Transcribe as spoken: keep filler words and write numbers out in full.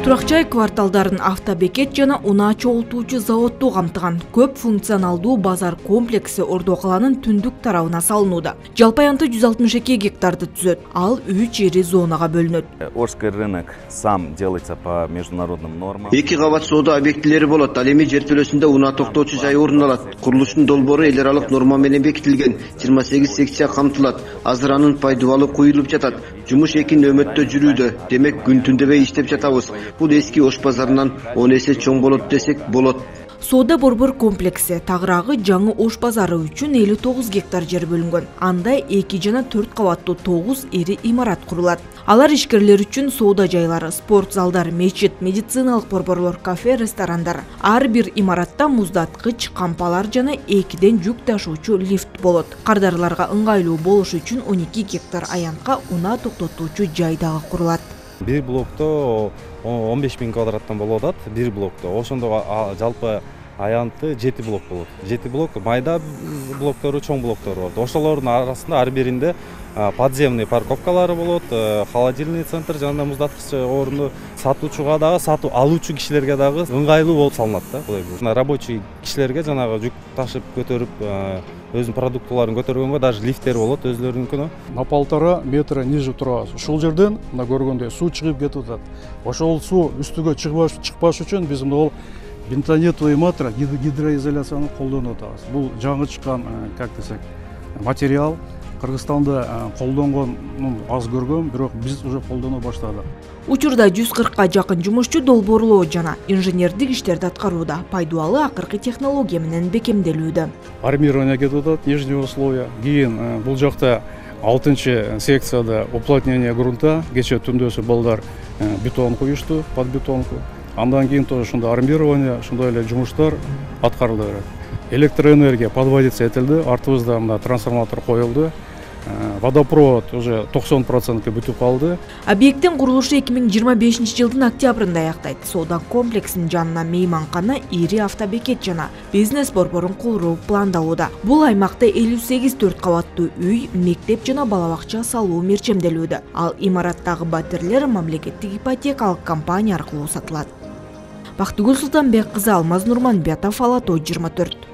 Туракчай кварталдарын автобекет жана унаа чогултуучу заводду камтыган көп функционалдуу базар комплекси Ордо каланын түндүк тарабына салынууда. Жалпы аянты жүз алтымыш эки гектарды түзөт. Ал үч ири зонага бөлүнөт. Орский рынок сам делается по международным нормам. Эки кабат соода объектилери болот. Ал эми жертөлөсүндө унаа токтоочу жай орун алат. Курулуштун долбоору эл аралык норма менен бекитилген. жыйырма сегиз секция камтылат. Азыр анын пайдубалы куюлуп жатат. Жумуш эки нөмөттө жүрүүдө. Демек күн түндөбөй иштеп жатабыз. Бул эски Ош базарынан он эсе чоң болот десек болот. Соода борбор комплекси тагыраагы жаңы Ош базары үчүн элүү тогуз гектар жер бөлүнгөн. Анда эки жана төрт кабаттуу тогуз ири имарат курулат. Алар ишкерлер үчүн соода жайлары, спорт залдар, мечит, медициналык борборлор, кафе, ресторандар. Ар бир имаратта муздаткыч, кампалар жана экиден жүк ташуучу лифт болот. Кардарларга ыңгайлуу болуш үчүн он эки гектар аянтка унаа токтотуучу жай дагы курулат. Бир блокто он беш миң квадраттан болуп атат, бир блокто. Ошондо жалпы аянты жети блок болот. жети блок майда блоктору, чоң блоктору болот. Ошолордун арасында ар биринде подземный парковкалары болот, холодильный центр жана муздаткыч орунду сатуучуга дагы, сатуу алуучу кишилерге дагы ыңгайлуу болуп салынат да. Рабочий кишилерге жанагы жүк ташып көтөрүп өзүнүн продуктыларын көтөргөнгө даже лифттер болот өзлөрүнүnkүнө. На полтора метра ниже турабыз. Ушул жерден мына көргөндөй суу чыгып кетип атат. Ошол суу үстүгө чыкпаш үчүн биз мына бентонетовый матра гидроизоляцияны колдонуп атабыз. Бул жаңы чыккан, как десек, материал. Кыргызстанда колдонгон аз көргөн, бирок биз уже колдоно баштадык. Учурда жүз кыркка жакын жумушчу долбоорлоо жана инженердик иштерди аткарууда. Пайдубалы акыркы технология менен бекемделүүдө. Армирование кетип атат, нижний условия. Кийин бул жакта алтынчы секцияда уплотнение грунта, кече түндөсү балдар бетон куюшту, под бетонку. Андан кийин тоже ушундай армирование, ушундай эле жумуштар аткарылды. Электроэнергия подводиться этилди, артыбызда мына трансформатор коюлду. Водопровод уже токсон процентке бүтүп калды. Объекттин курулушу эки миң жыйырма бешинчи жылдын октябрында аяктайт. Соода комплексинин жанына мейманкана, ири автобекет жана бизнес борборун куруу пландалууда. Бул аймакта элүү сегиз төрт кабаттуу үй, мектеп жана бала бакча салуу мерчемделүүдө. Ал имараттагы батирлер мамлекеттик ипотекалык компания аркылуу сатылат. Бактыгүл Султанбек кызы, Алмаз Нурманбетов, Ала тоо жыйырма төрт.